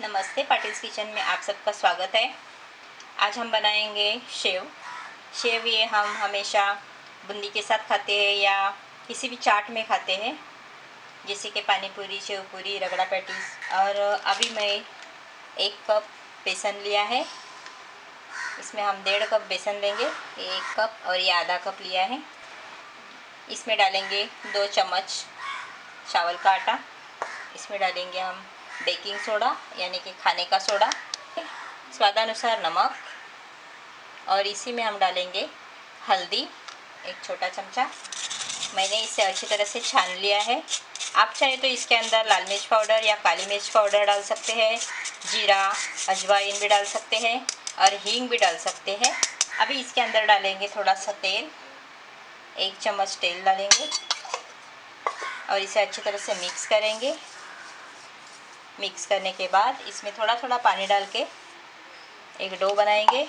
नमस्ते, पाटिल्स किचन में आप सबका स्वागत है। आज हम बनाएंगे शेव। ये हम हमेशा बूंदी के साथ खाते हैं या किसी भी चाट में खाते हैं, जैसे कि पानी पूरी, शेव पूरी, रगड़ा पैटीज। और अभी मैं 1 कप बेसन लिया है। इसमें हम 1.5 कप बेसन लेंगे, 1 कप और ये आधा कप लिया है। इसमें डालेंगे 2 चम्मच चावल का आटा। इसमें डालेंगे हम बेकिंग सोडा यानी कि खाने का सोडा, स्वादानुसार नमक, और इसी में हम डालेंगे हल्दी 1 छोटा चमचा। मैंने इसे अच्छी तरह से छान लिया है। आप चाहे तो इसके अंदर लाल मिर्च पाउडर या काली मिर्च पाउडर डाल सकते हैं, जीरा, अजवाइन भी डाल सकते हैं और हींग भी डाल सकते हैं। अभी इसके अंदर डालेंगे थोड़ा सा तेल, 1 चम्मच तेल डालेंगे और इसे अच्छी तरह से मिक्स करेंगे। मिक्स करने के बाद इसमें थोड़ा थोड़ा पानी डाल के एक डो बनाएंगे।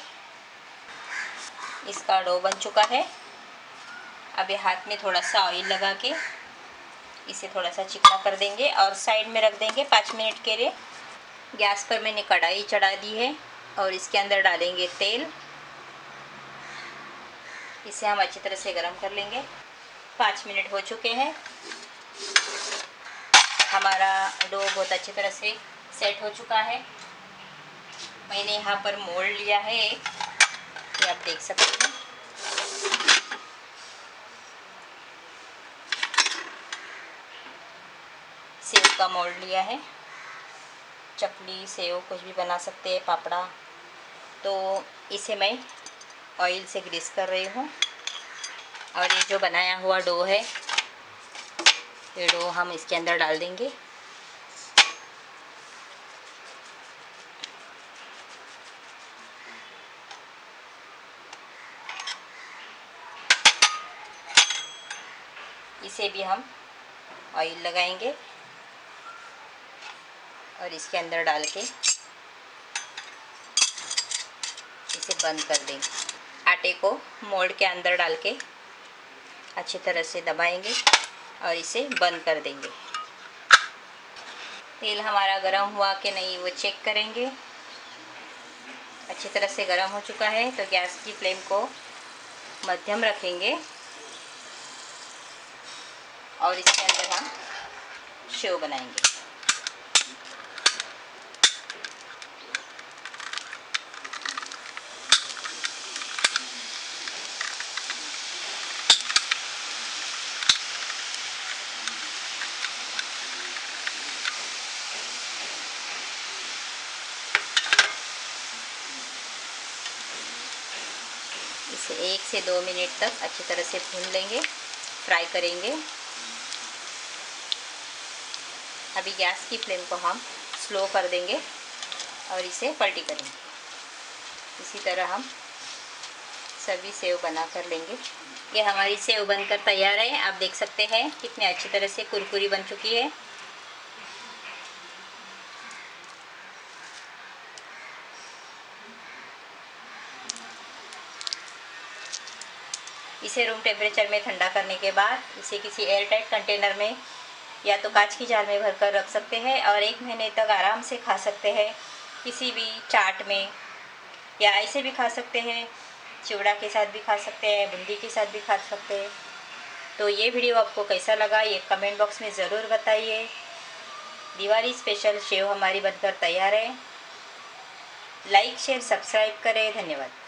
इसका डो बन चुका है। अभी हाथ में थोड़ा सा ऑयल लगा के इसे थोड़ा सा चिकना कर देंगे और साइड में रख देंगे 5 मिनट के लिए। गैस पर मैंने कढ़ाई चढ़ा दी है और इसके अंदर डालेंगे तेल। इसे हम अच्छी तरह से गरम कर लेंगे। 5 मिनट हो चुके हैं। हमारा डो बहुत अच्छी तरह से सेट हो चुका है। मैंने यहाँ पर मोल्ड लिया है एक, ये आप देख सकते हैं। सेव का मोल्ड लिया है। चकली, सेव कुछ भी बना सकते हैं, पापड़ा। तो इसे मैं ऑयल से ग्रीस कर रही हूँ और ये जो बनाया हुआ डो है, ये डो हम इसके अंदर डाल देंगे। इसे भी हम ऑयल लगाएंगे और इसके अंदर डाल के इसे बंद कर देंगे। आटे को मोल्ड के अंदर डाल के अच्छी तरह से दबाएंगे और इसे बंद कर देंगे। तेल हमारा गरम हुआ कि नहीं वो चेक करेंगे। अच्छी तरह से गरम हो चुका है तो गैस की फ्लेम को मध्यम रखेंगे और इसके अंदर हम शेव बनाएंगे। इसे 1 से 2 मिनट तक अच्छी तरह से भून लेंगे, फ्राई करेंगे। अभी गैस की फ्लेम को हम स्लो कर देंगे और इसे पलटी करेंगे। इसी तरह हम सभी सेव बना कर लेंगे। ये हमारी सेव बनकर तैयार है। आप देख सकते हैं कितनी अच्छी तरह से कुरकुरी बन चुकी है। इसे रूम टेम्परेचर में ठंडा करने के बाद इसे किसी एयर टाइट कंटेनर में या तो कांच की जार में भरकर रख सकते हैं और 1 महीने तक आराम से खा सकते हैं। किसी भी चाट में या ऐसे भी खा सकते हैं, चिवड़ा के साथ भी खा सकते हैं, बूंदी के साथ भी खा सकते हैं। तो ये वीडियो आपको कैसा लगा ये कमेंट बॉक्स में ज़रूर बताइए। दिवाली स्पेशल शेव हमारी बनकर तैयार है। लाइक, शेयर, सब्सक्राइब करें। धन्यवाद।